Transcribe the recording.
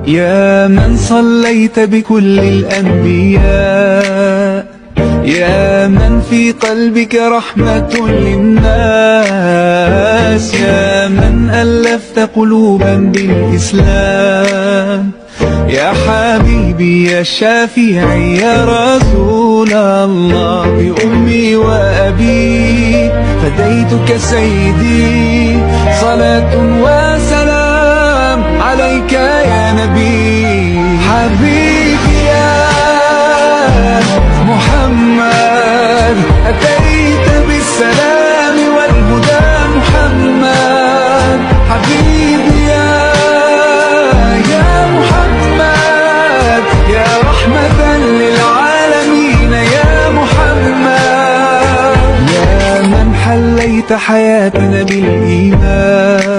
يا من صليت بكل الأنبياء، يا من في قلبك رحمة للناس، يا من ألفت قلوبا بالإسلام، يا حبيبي يا شافعي يا رسول الله، بأمي وأبي فديتك سيدي، صلاة وسلام عليك يا نبي. حبيبي يا محمد أتيت بالسلام والهدى محمد، حبيبي يا محمد يا رحمة للعالمين يا محمد، يا من حليت حياتنا بالإيمان،